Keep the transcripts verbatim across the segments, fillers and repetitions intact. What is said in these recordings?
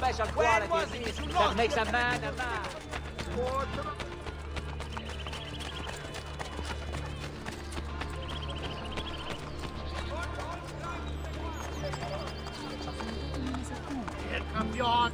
special quality in me that makes a man a man. Here comes Bjorn.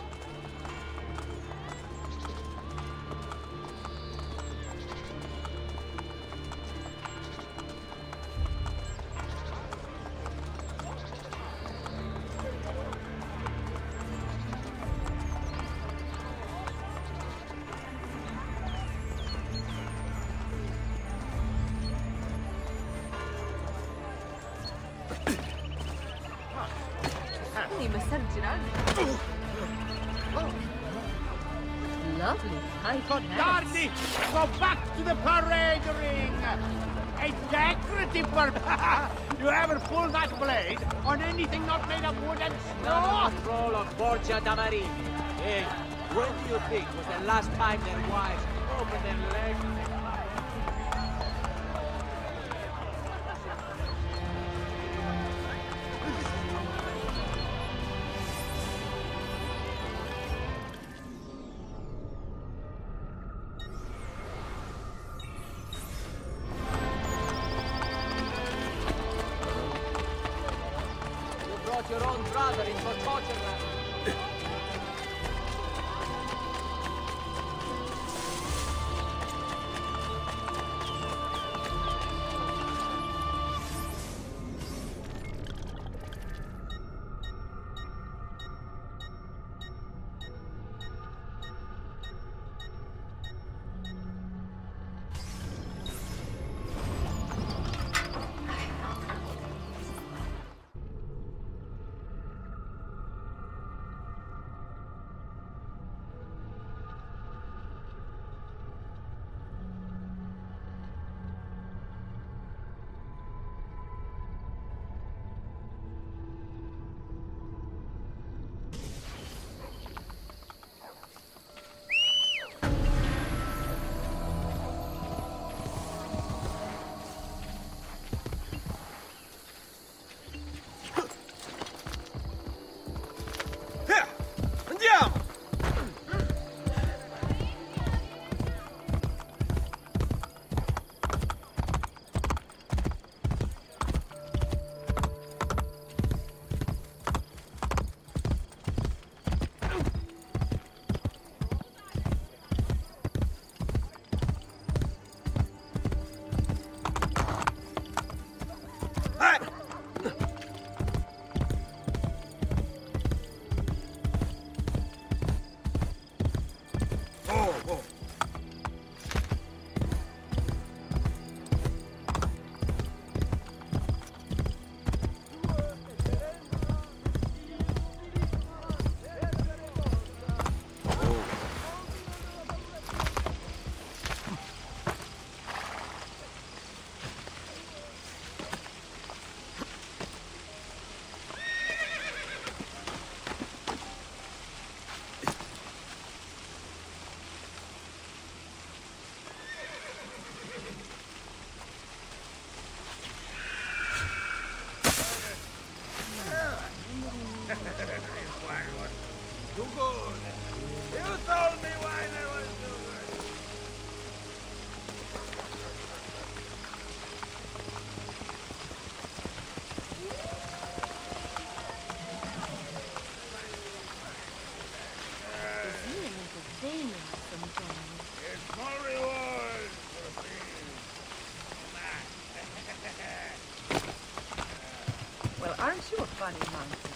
Lovely. I Darcy, go back to the parade ring. A decorative purpose. You ever pull that blade on anything not made of wood and straw? Roll of Borgia da Marini. Hey, when do you think was the last time their wives opened their legs? Your own brother in for torture. Too good. You told me why there was too good. It's small reward for being. Well, aren't you a funny monkey?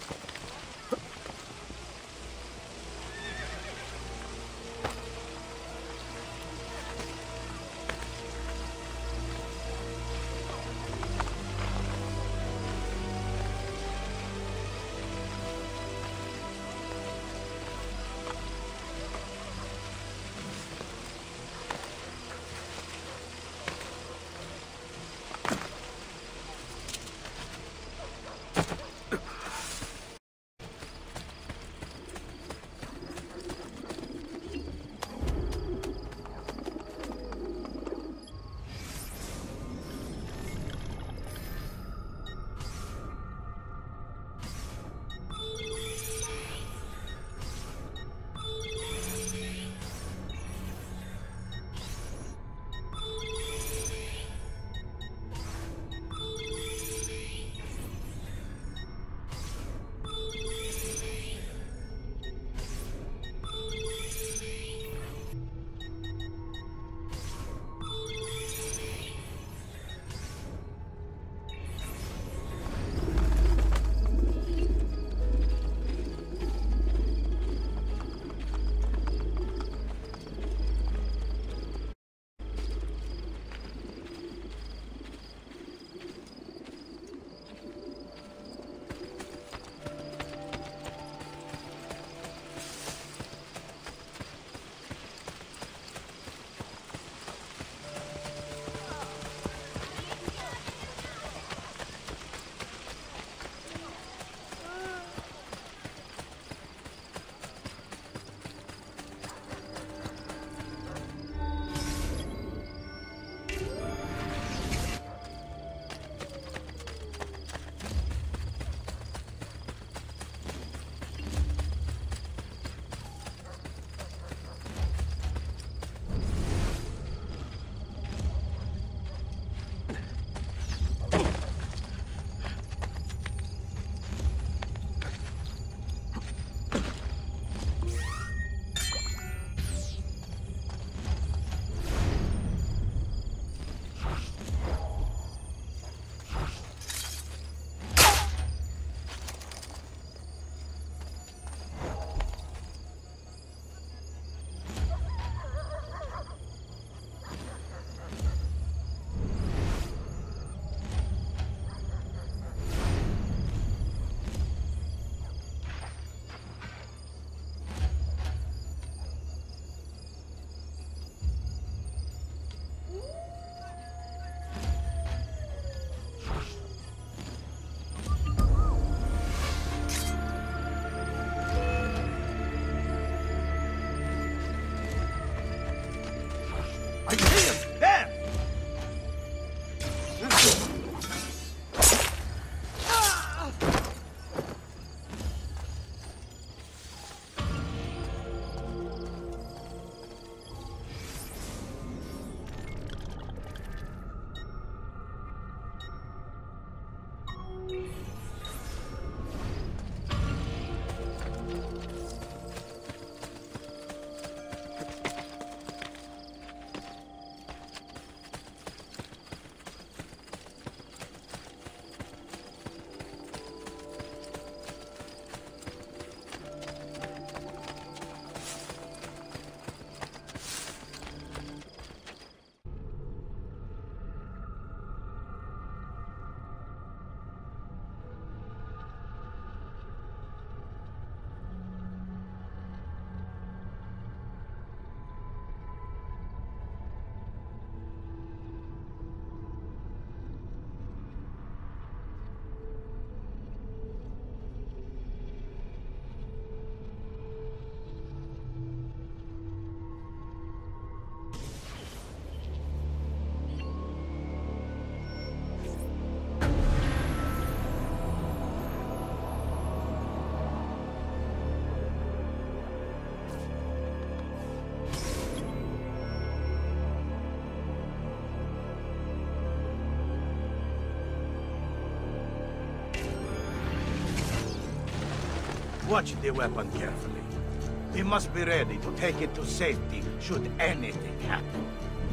Watch the weapon carefully. We must be ready to take it to safety should anything happen.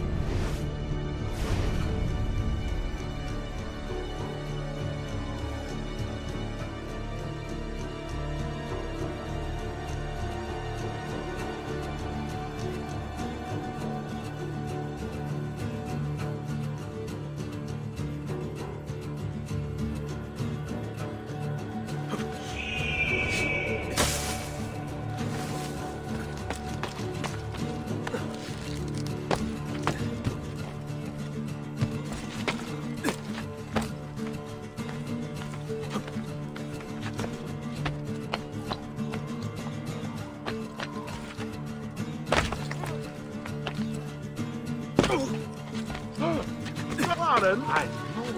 Pardon? I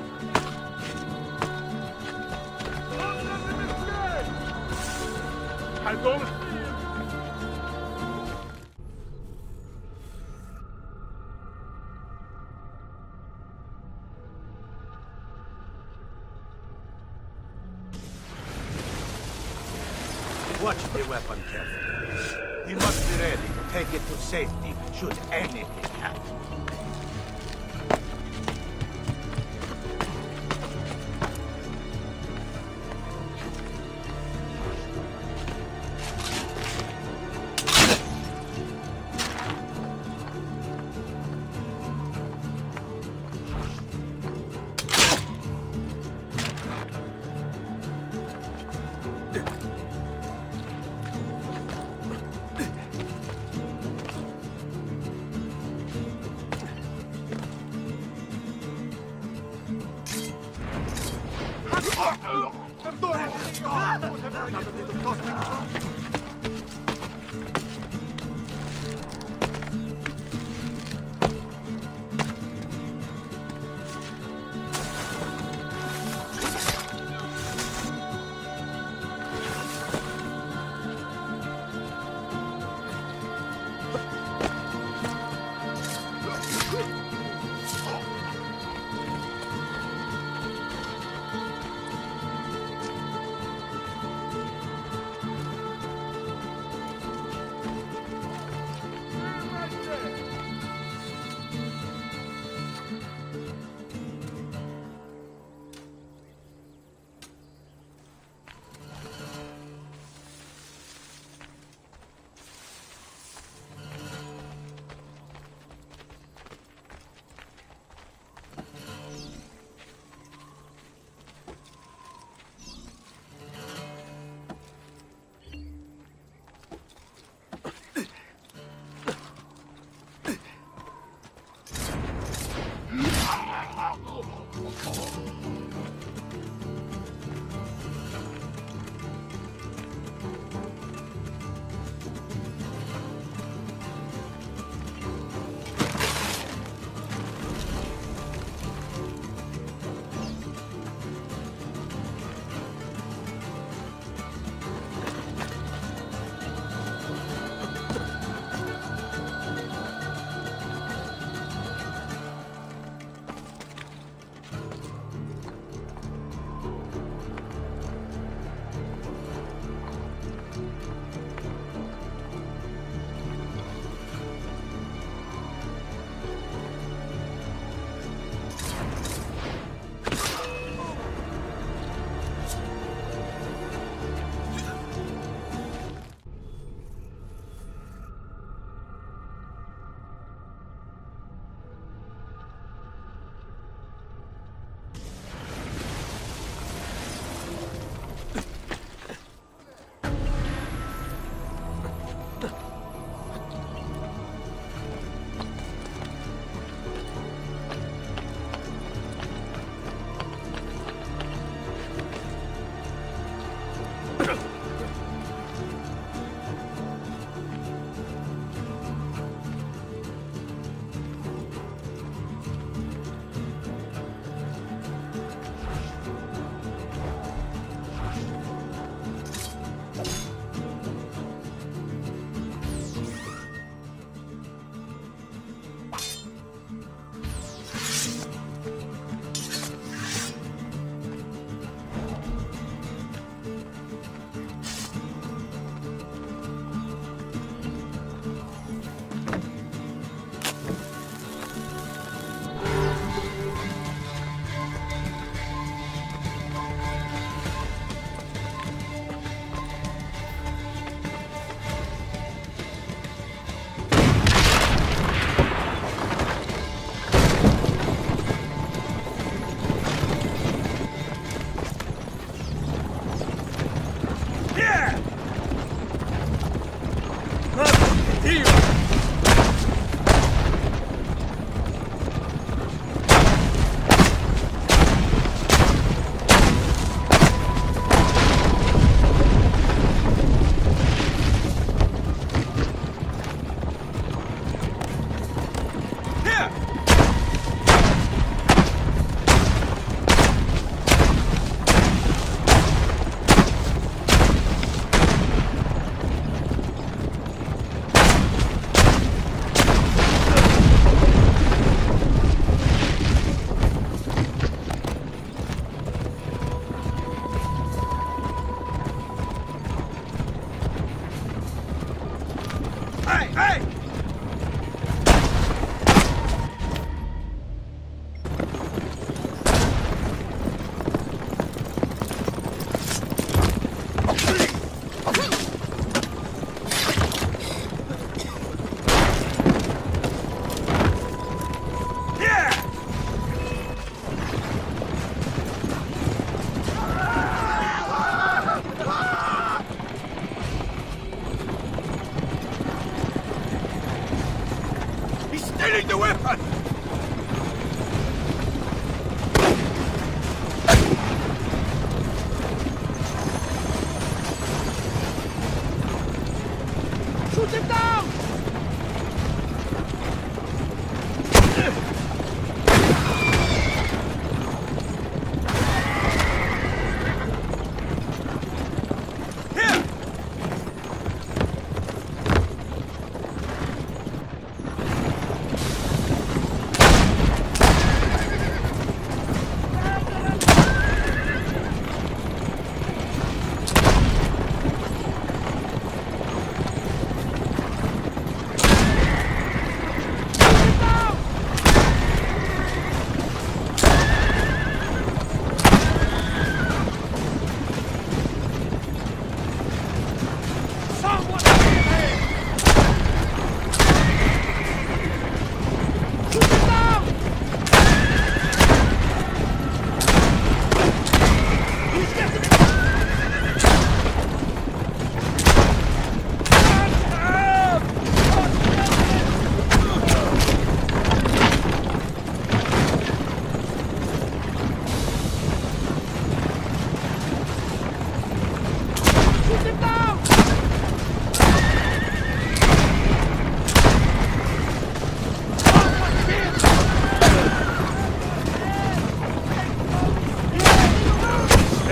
I don't see Watch the weapon carefully. We must be ready to take it to safety should anything happen.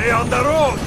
Stay on the road!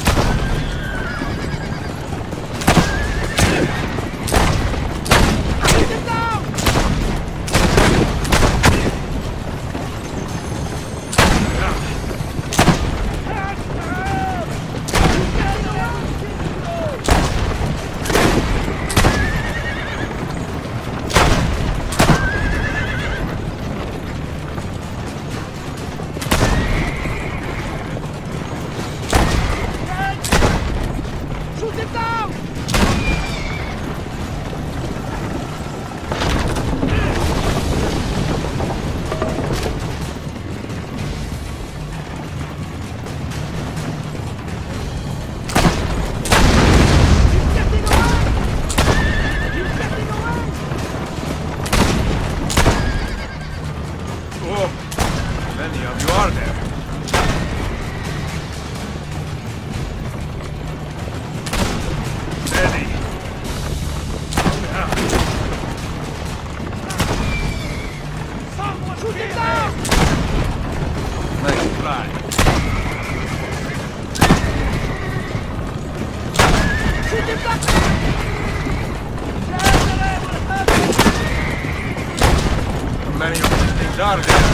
Many of these things are there.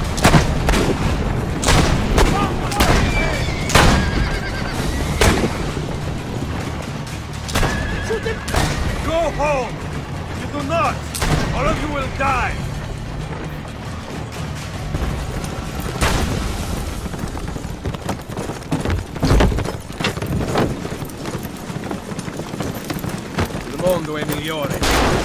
Go home! If you do not, all of you will die! Il mondo è migliore.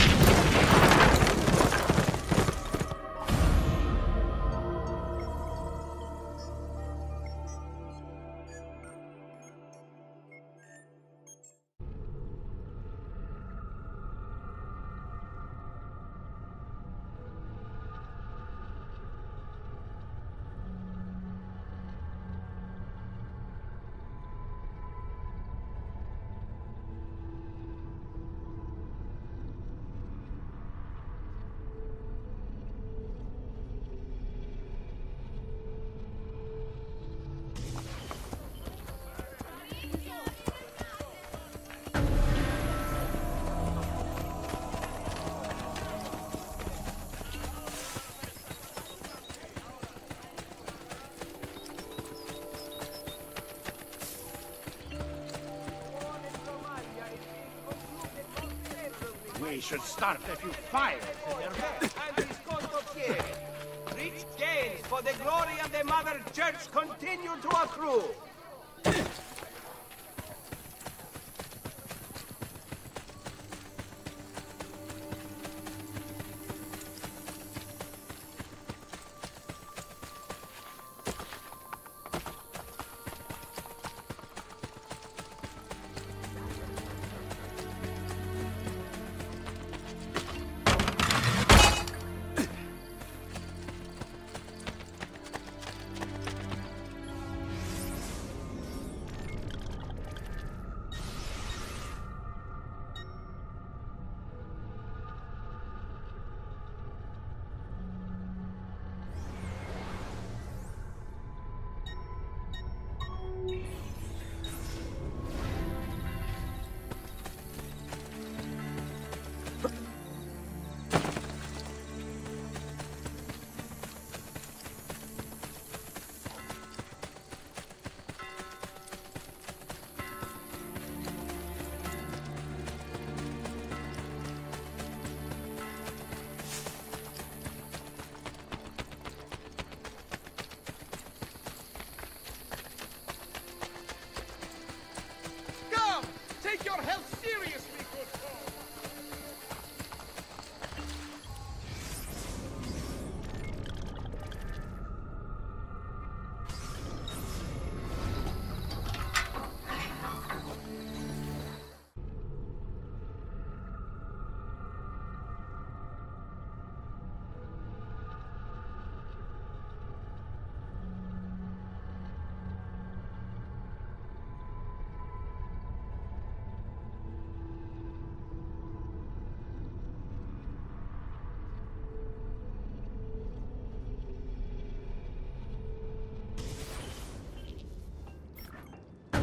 We should start a few fires in their And his Contopiere. Rich gains for the glory of the Mother Church continue to accrue.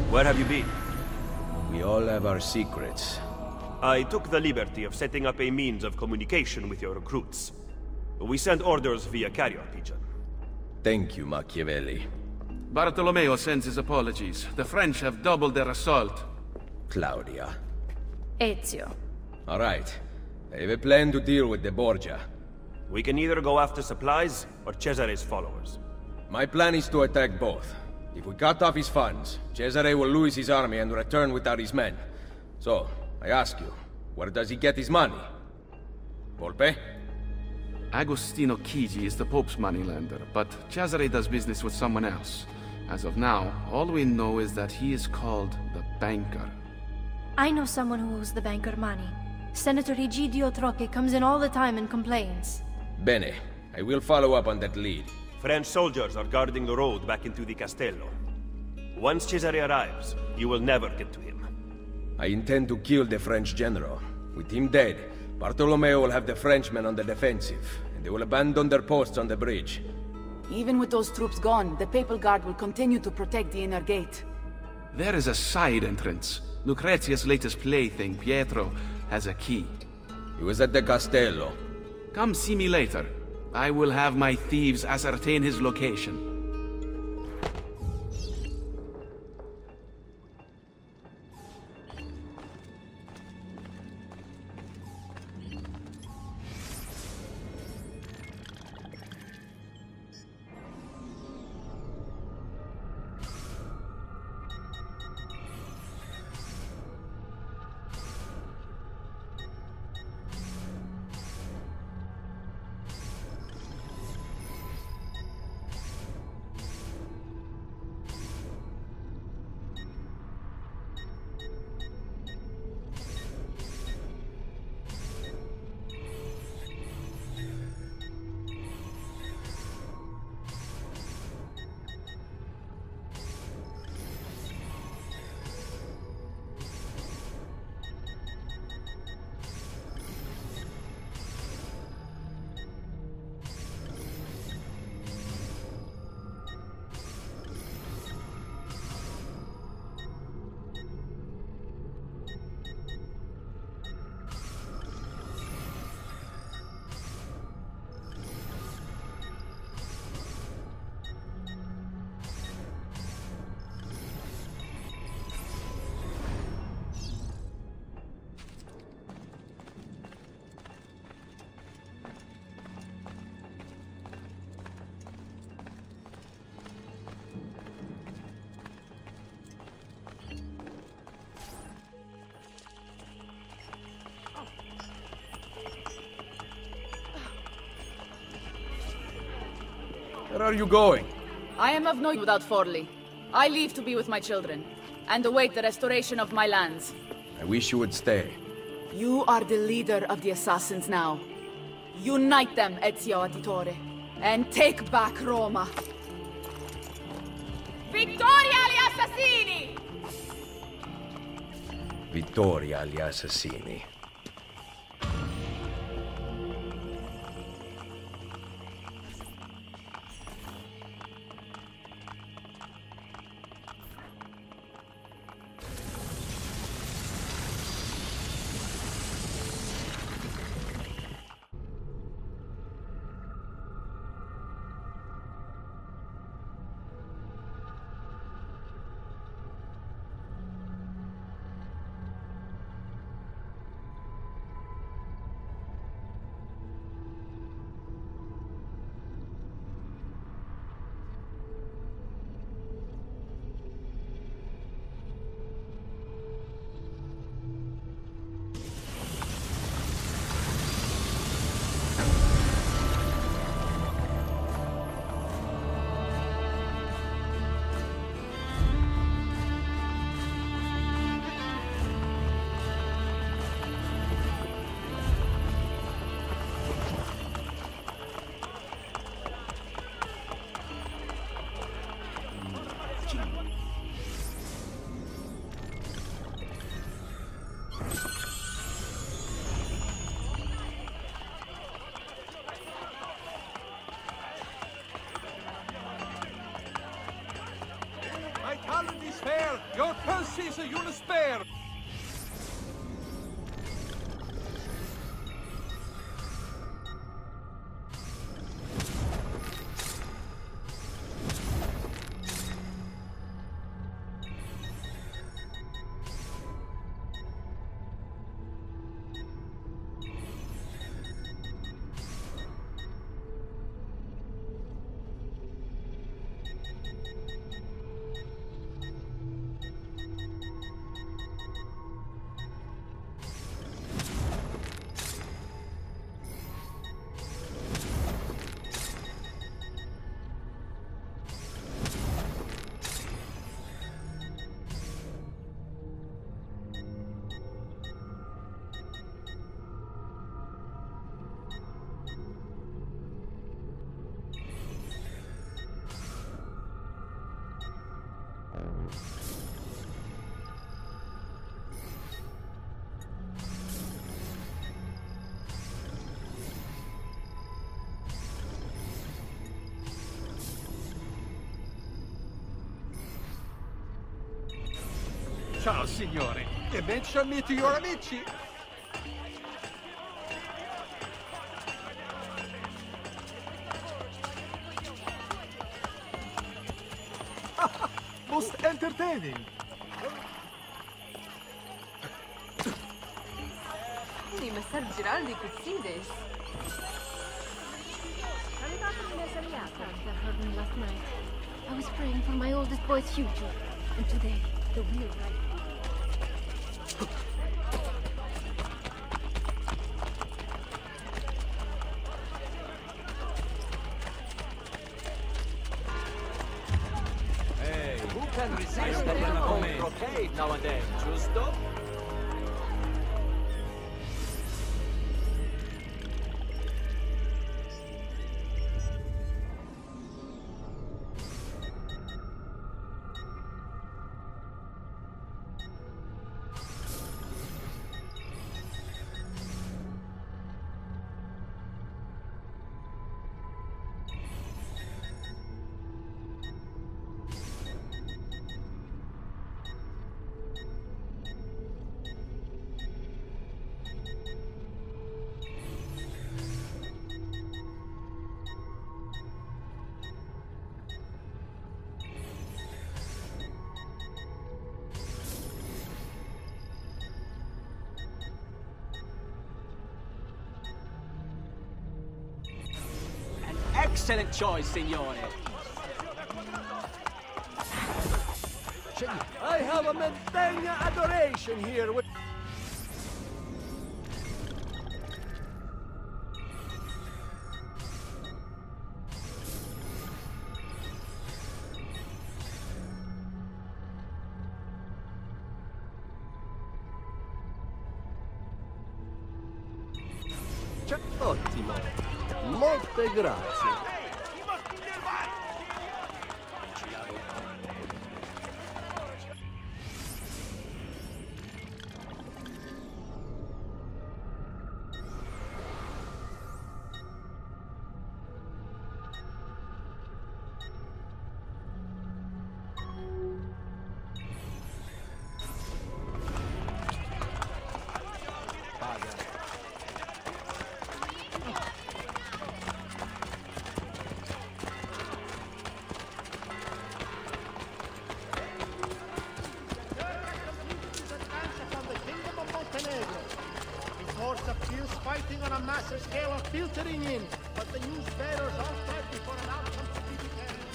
Where have you been? We all have our secrets. I took the liberty of setting up a means of communication with your recruits. We sent orders via carrier pigeon. Thank you, Machiavelli. Bartolomeo sends his apologies. The French have doubled their assault. Claudia. Ezio. All right. I have a plan to deal with the Borgia. We can either go after supplies or Cesare's followers. My plan is to attack both. If we cut off his funds, Cesare will lose his army and return without his men. So, I ask you, where does he get his money? Volpe? Agostino Chigi is the Pope's moneylender, but Cesare does business with someone else. As of now, all we know is that he is called the Banker. I know someone who owes the banker money. Senator Egidio Troche comes in all the time and complains. Bene. I will follow up on that lead. French soldiers are guarding the road back into the Castello. Once Cesare arrives, you will never get to him. I intend to kill the French general. With him dead, Bartolomeo will have the Frenchmen on the defensive, and they will abandon their posts on the bridge. Even with those troops gone, the Papal Guard will continue to protect the inner gate. There is a side entrance. Lucrezia's latest plaything, Pietro, has a key. He was at the Castello. Come see me later. I will have my thieves ascertain his location. Where are you going? I am of no use without Forli. I leave to be with my children, and await the restoration of my lands. I wish you would stay. You are the leader of the assassins now. Unite them, Ezio Auditore, and take back Roma. Vittoria agli assassini! Vittoria agli assassini. Paladin spare! Your purse is a unit spare! Ciao, signore. E mention me to your amici. Most entertaining. Only Messer Giraldi could see this. That hurt me last night. I was praying for my oldest boy's future, and today, the real right. Hey, who can resist a little brocade now and then, Justo? Excellent choice, signore. I have a Medenya adoration here with... Ottimo. Molte grazie. Fighting on a massive scale are filtering in, but the news bearers all tried before an outcome could be determined.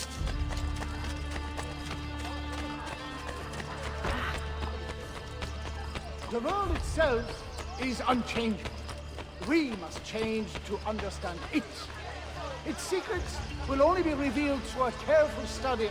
The world itself is unchanging. We must change to understand it. Its secrets will only be revealed through a careful study.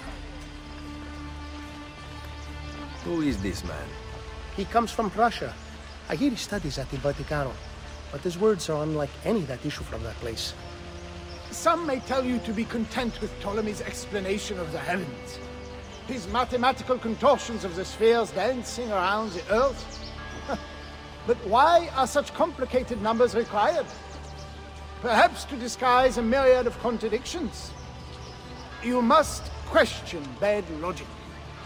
Who is this man? He comes from Prussia. I hear he studies at the Vaticano, but his words are unlike any that issue from that place. Some may tell you to be content with Ptolemy's explanation of the heavens. His mathematical contortions of the spheres dancing around the earth. But why are such complicated numbers required? Perhaps to disguise a myriad of contradictions. You must question bad logic.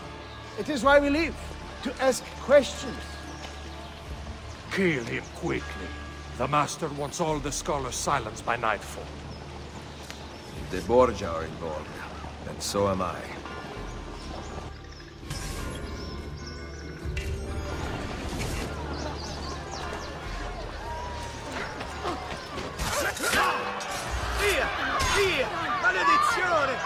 It is why we live, to ask questions. Kill him quickly. The Master wants all the scholars silenced by nightfall. The Borgia are involved, and so am I. Via! Via! Maledizione!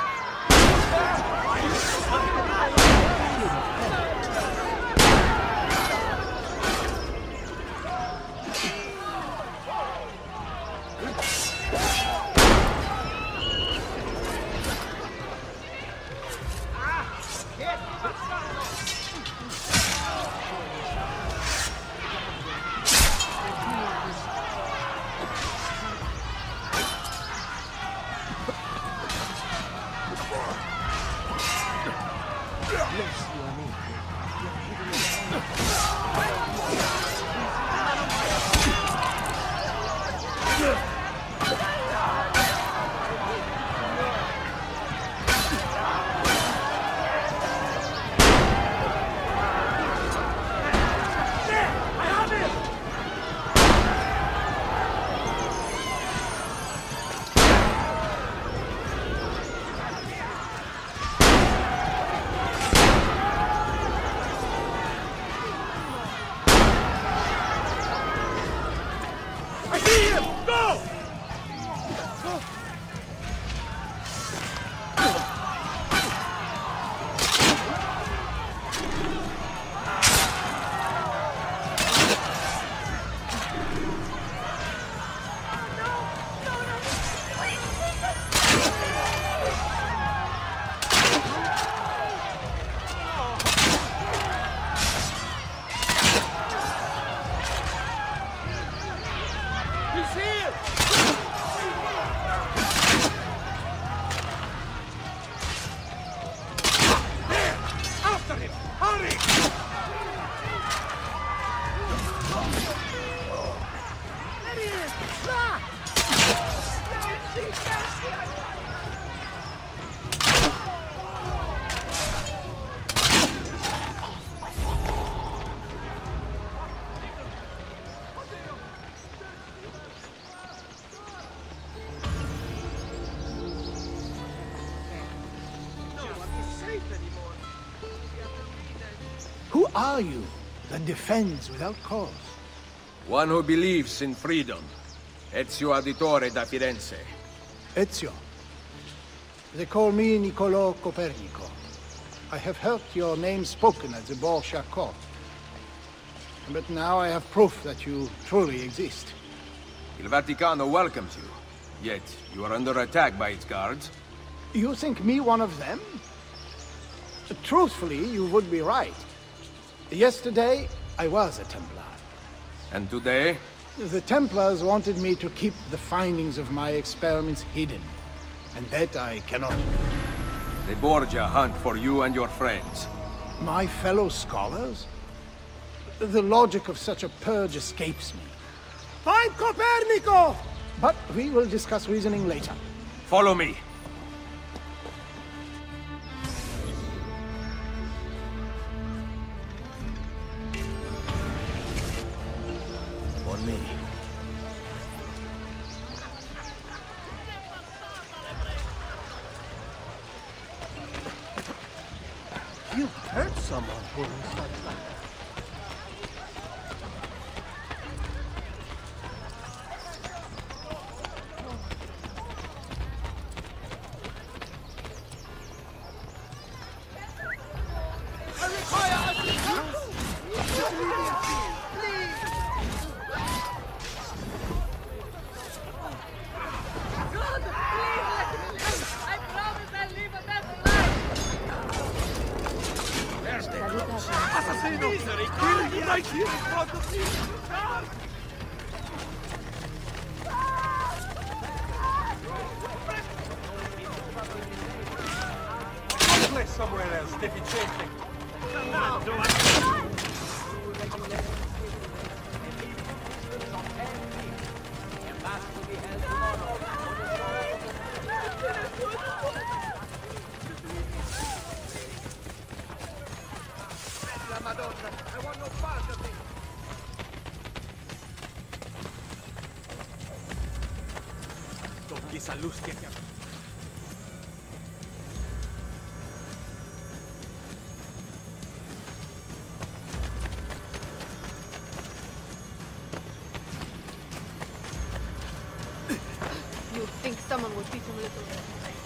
Who are you that defends without cause? One who believes in freedom. Ezio Auditore da Firenze. Ezio. They call me Niccolò Copernico. I have heard your name spoken at the Borgia court. But now I have proof that you truly exist. Il Vaticano welcomes you. Yet, you are under attack by its guards. You think me one of them? Truthfully, you would be right. Yesterday, I was a Templar. And today? The Templars wanted me to keep the findings of my experiments hidden. And that I cannot do. The Borgia hunt for you and your friends. My fellow scholars? The logic of such a purge escapes me. Find Copernico! But we will discuss reasoning later. Follow me. On me. You hurt someone pulling stuff like that. Somewhere else, deficiente. Madonna! I want no part of it! Tocchi sa luz che You think someone would teach him a little bit?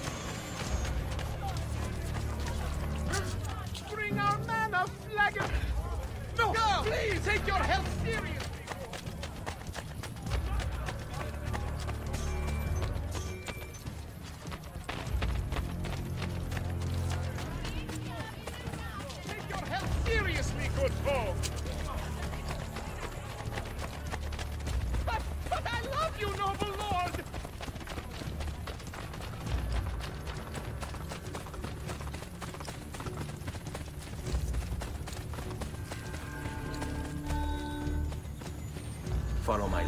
Bring our man a flagon! No! Go! Please, take your health seriously! Take your health seriously, good folk! But, but I love you, noble lord! Follow my...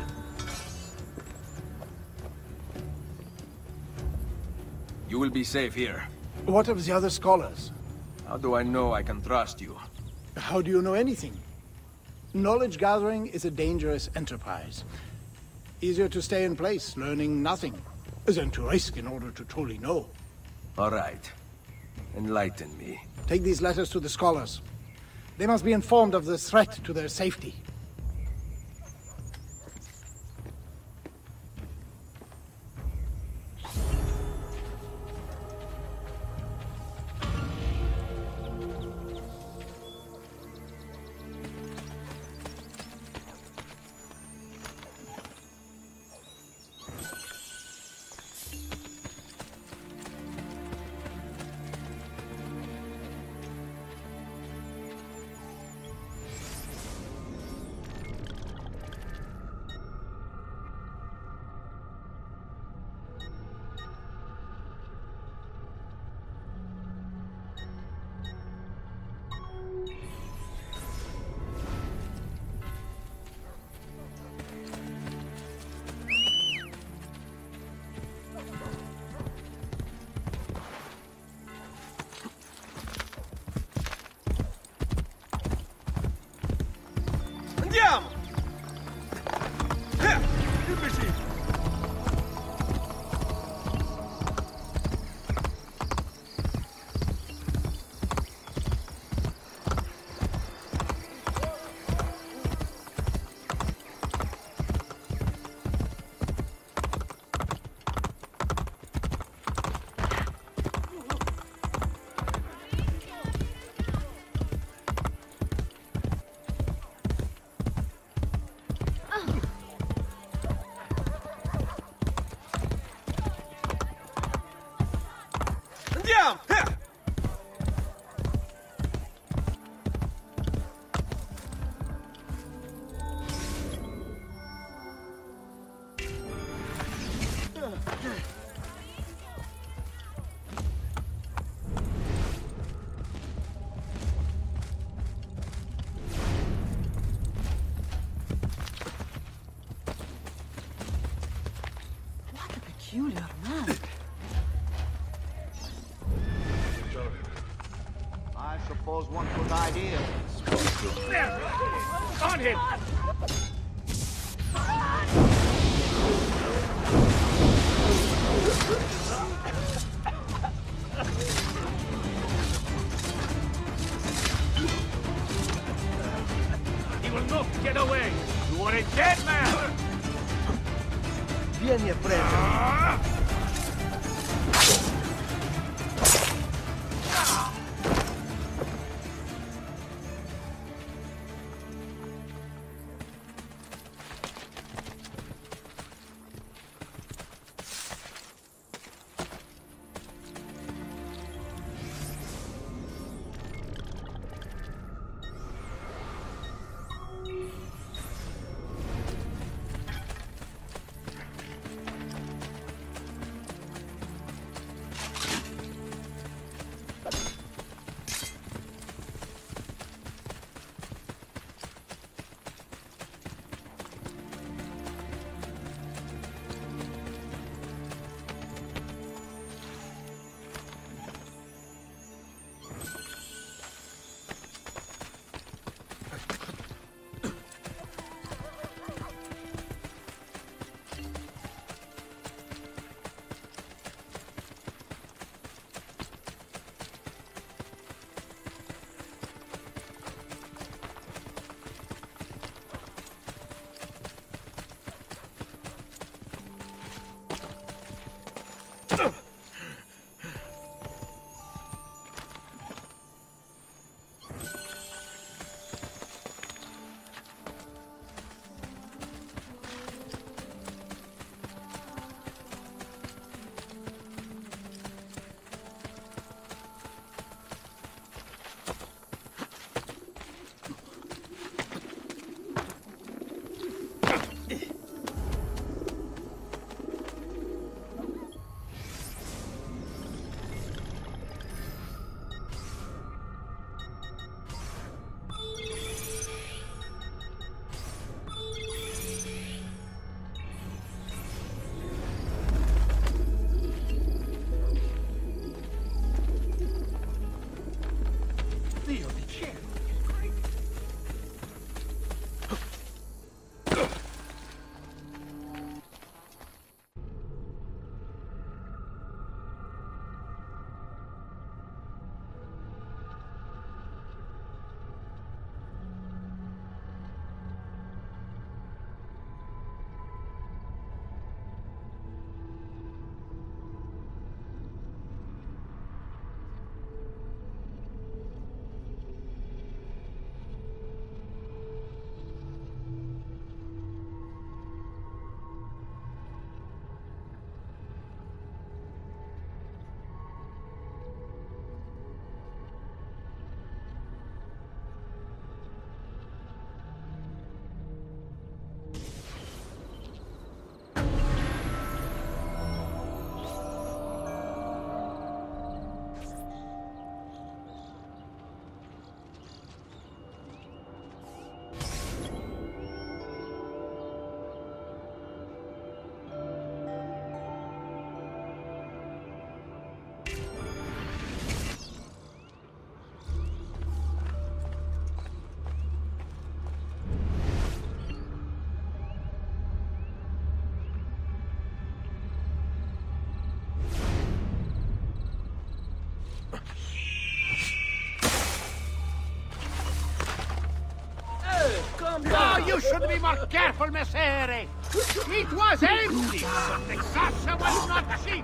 You will be safe here. What of the other scholars? How do I know I can trust you? How do you know anything? Knowledge gathering is a dangerous enterprise. Easier to stay in place, learning nothing, than to risk in order to truly know. All right. Enlighten me. Take these letters to the scholars. They must be informed of the threat to their safety. Andiamo! Eh, imbecille! Andiamo! Eh! What a peculiar man. I suppose one good idea. On him! He will not get away! You are a dead man! Vieni a prendermi. Dio di cielo! No, you should be more careful, Messere! It was empty, but the Sasha was not cheap!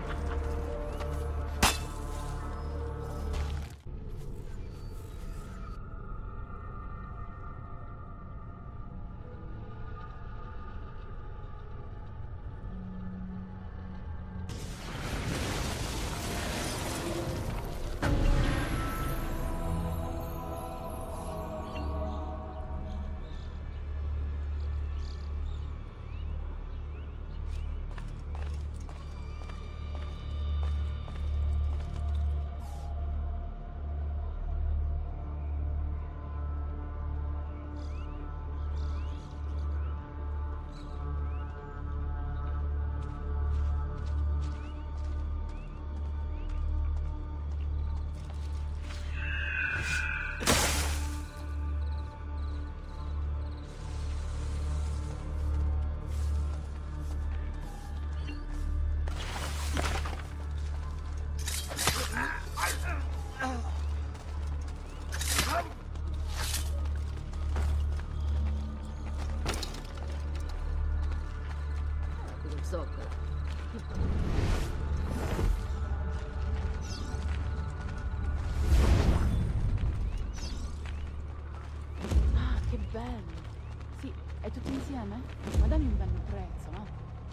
Ah, che bello! Sì, è tutto insieme? Ma dammi un bel prezzo, no?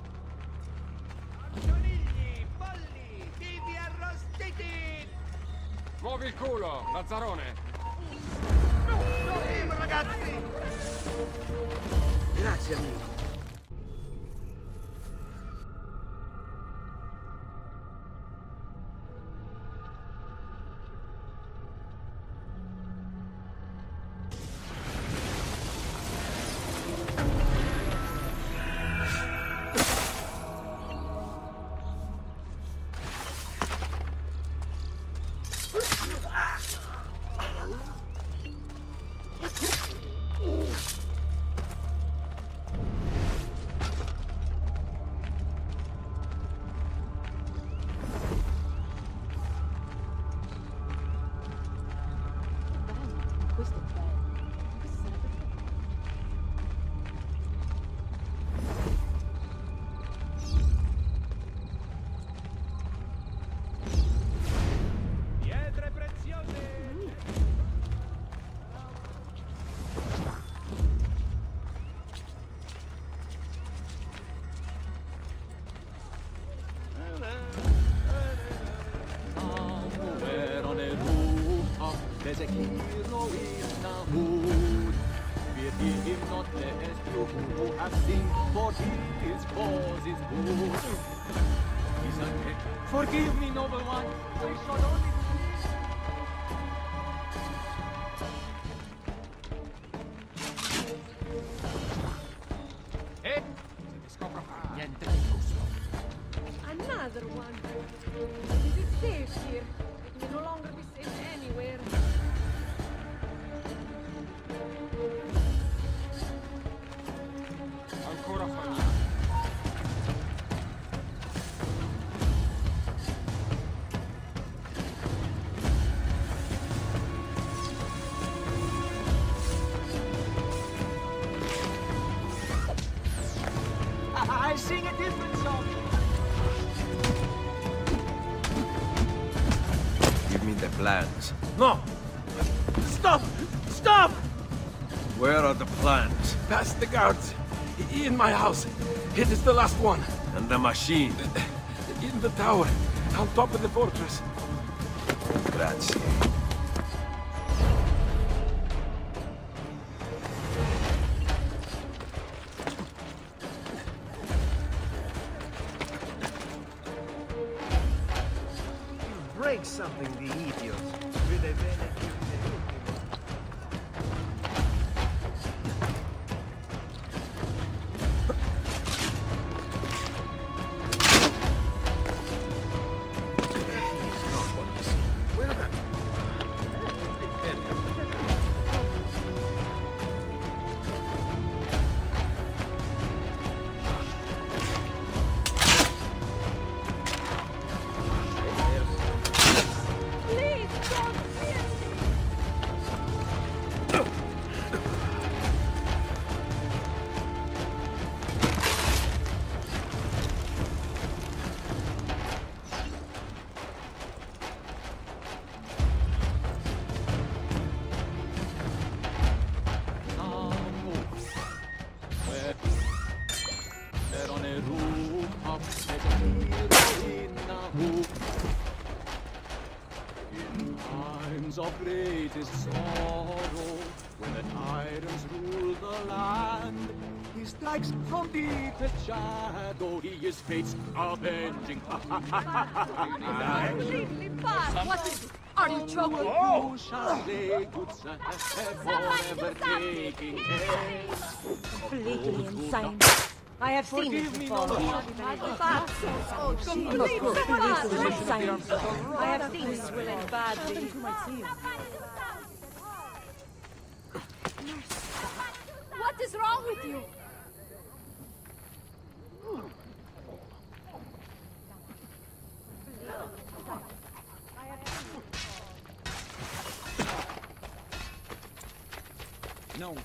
Conigli, polli, vivi arrostiti! Muovi il culo, Lazzarone! No, no, eh, ragazzi! Grazie, amico. Questo è bello. Questo sarebbe Pietre preziose! Somewhere on a rooftop, there's a hero in the hood. Fear him not, lest you who have sinned, for his cause is good. He's a dead. Forgive me, noble one, I shall only E se ti scopro niente di giusto. Another one. Is it safe here? It will no longer be safe anywhere. making a difference, son. Give me the plans. No! Stop! Stop! Where are the plans? Past the guards. In my house. It is the last one. And the machine? In the tower. On top of the fortress. Grazie. Break something, the idiot. With a of greatest sorrow, when the tyrants rule the land, he strikes from deep the shadow, he is fate's avenging. Unbelievably fast! What is it? Are you joking? Oh! Shall lay good forever taking care. Completely insane. I have seen it before. Completely insane. I have seen this will end badly. What is wrong with you? No.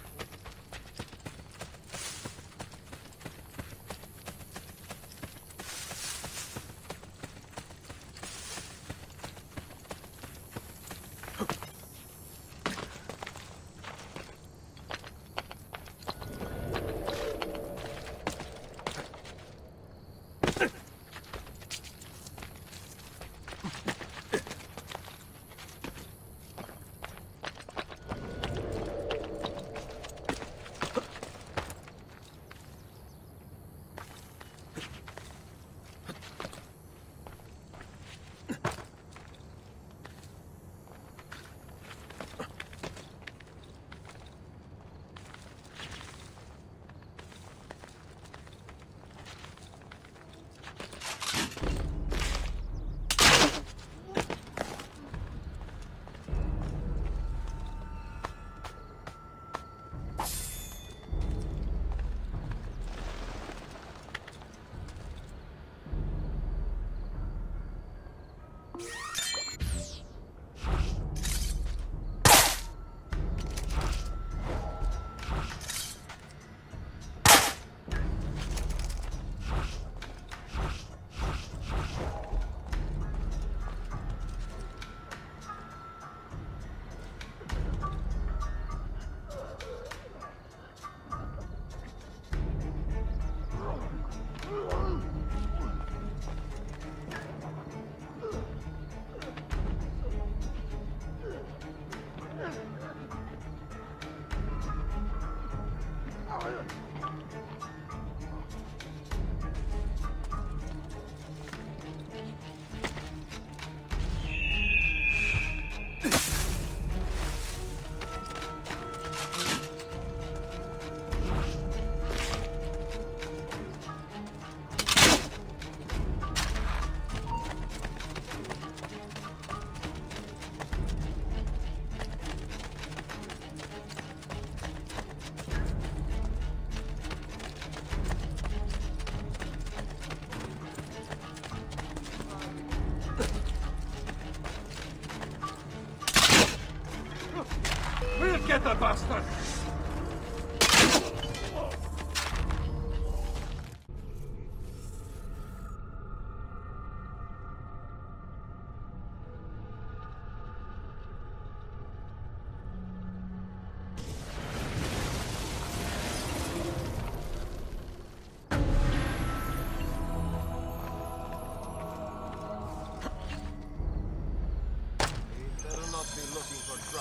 Get the bastard!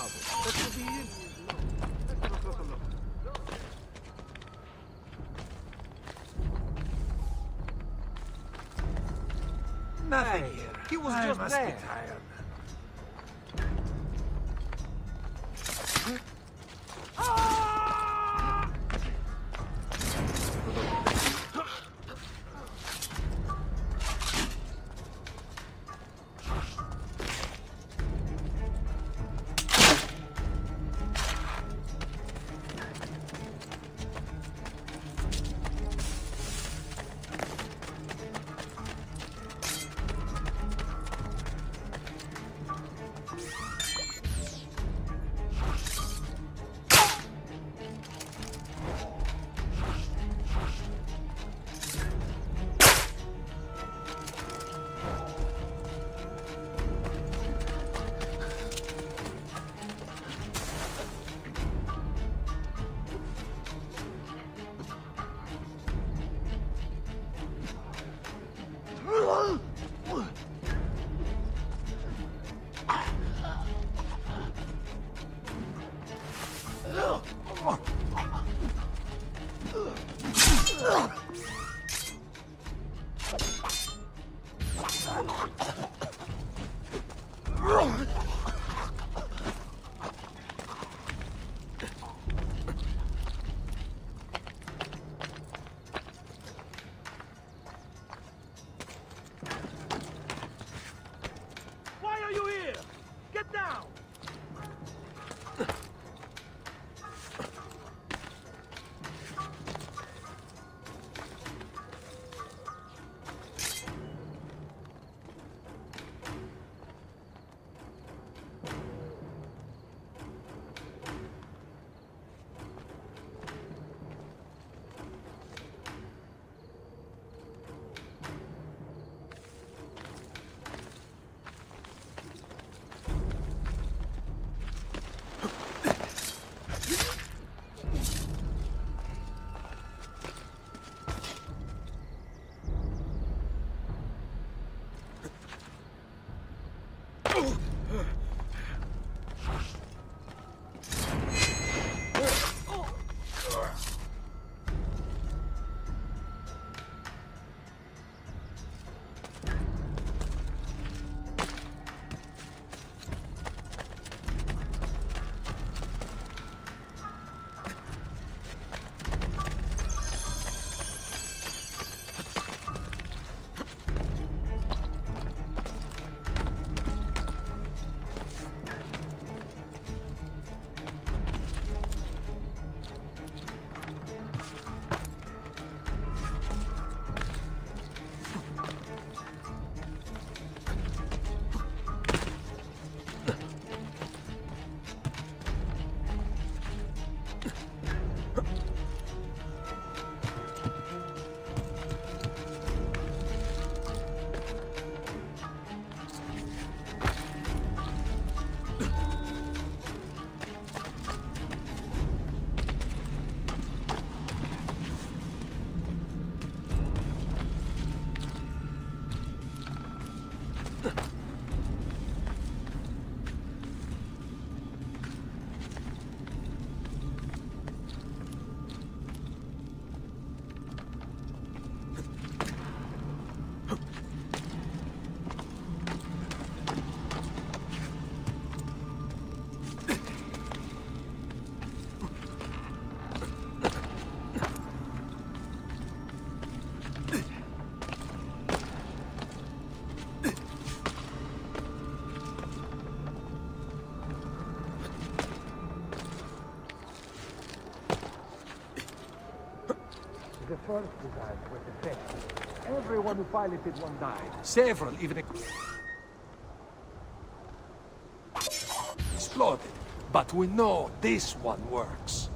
But to be in... Let's have a closer look. Nothing here. He was I just must there. be tired. Why are you here? Get down! The first designs were defective. Everyone who piloted one died. Several even exploded. But we know this one works.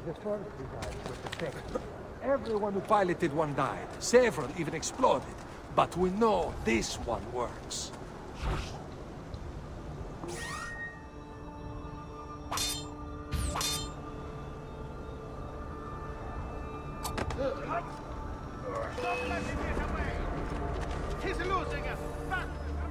The forestry guys were defective. Everyone who piloted one died. Several even exploded. But we know this one works. Stop letting it away! He's losing us! Back!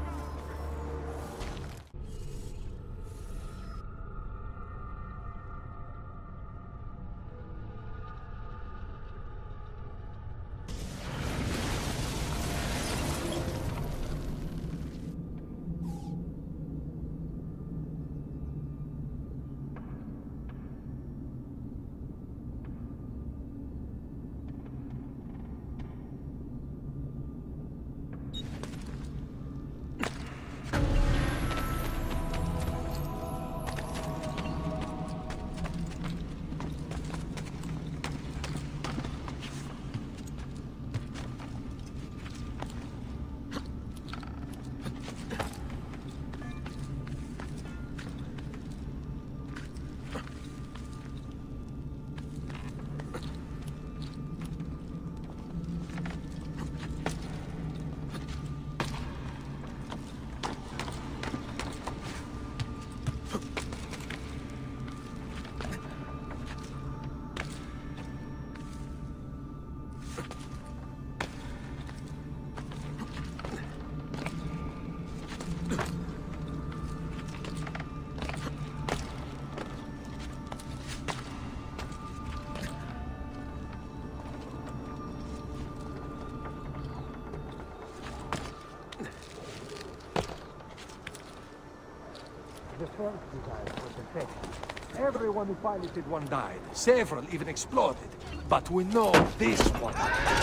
The forestry guys were defective. Everyone who piloted one died. Several even exploded. But we know this one.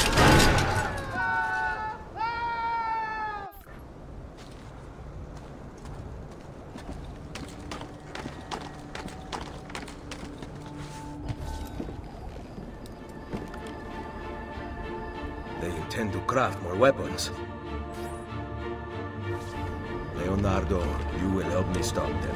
They intend to craft more weapons. Leonardo, you will help me stop them.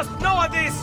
know of this!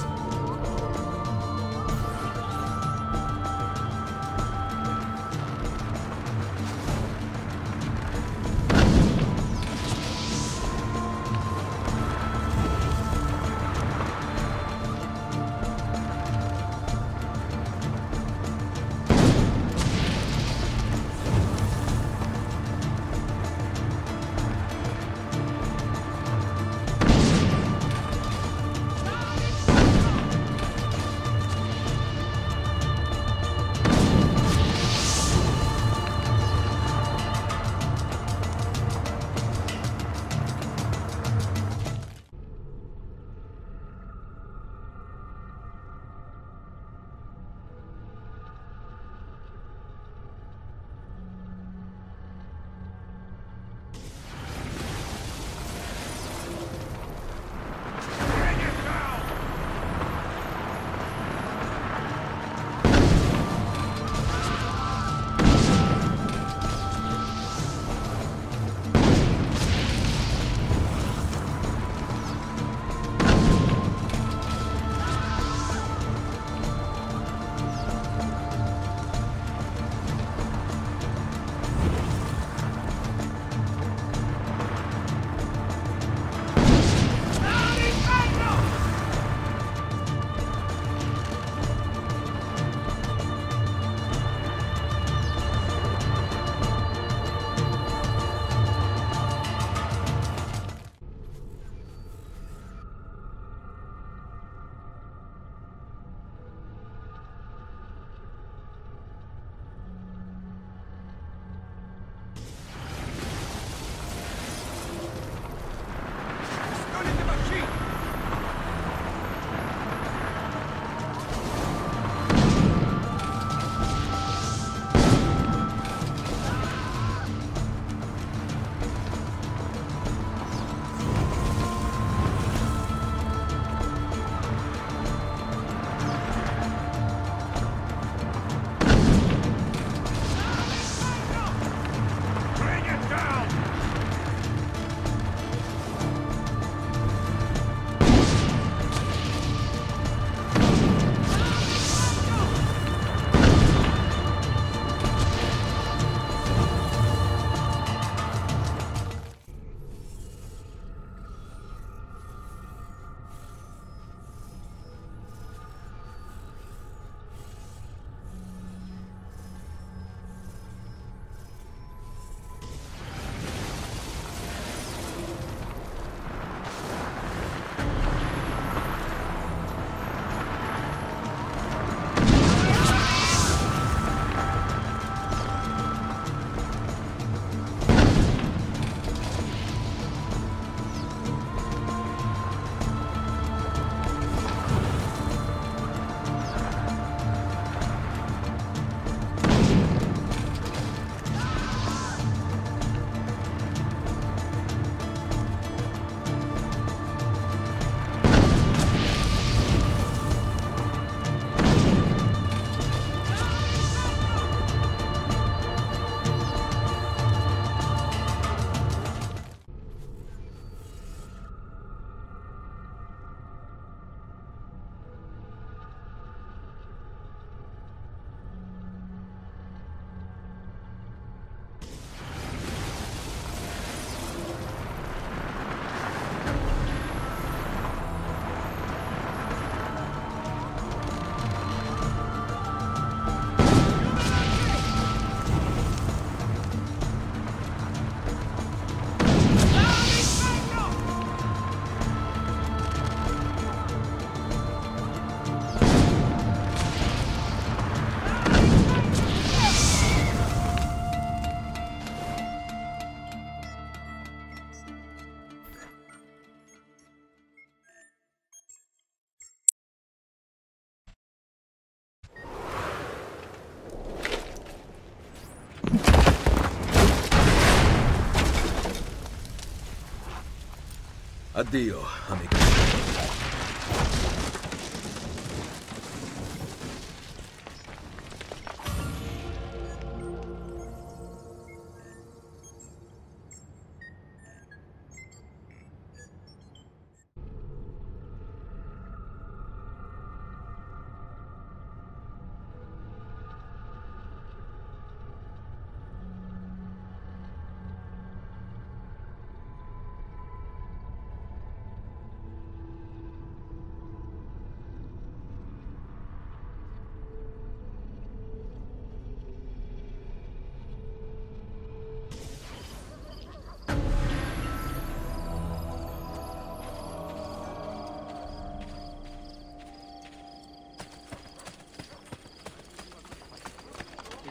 Addio, amico.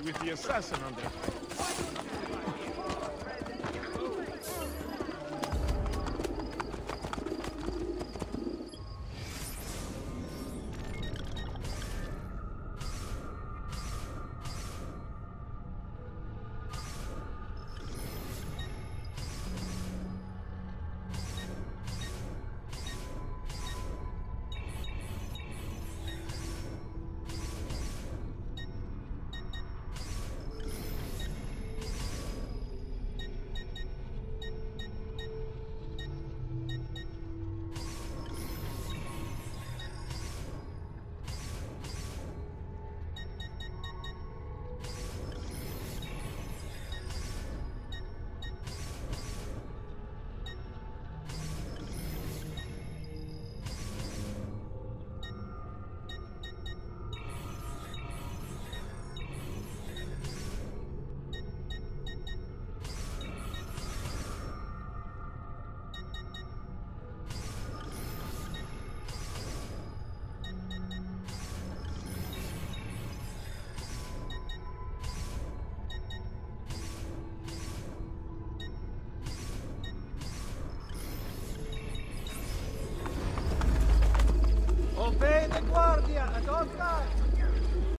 with the assassin on their Obey the Guardia! Adotta!